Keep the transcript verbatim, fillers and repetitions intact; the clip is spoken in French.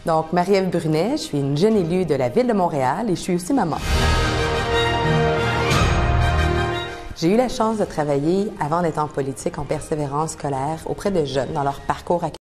Donc, Marie-Ève Brunet, je suis une jeune élue de la Ville de Montréal et je suis aussi maman. J'ai eu la chance de travailler, avant d'être en politique, en persévérance scolaire auprès de jeunes dans leur parcours académique.